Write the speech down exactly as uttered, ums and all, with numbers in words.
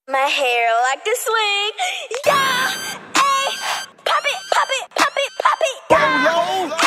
My hair like a swing. Yeah! Hey! Pop it, pop it, pop it, pop it! Yeah!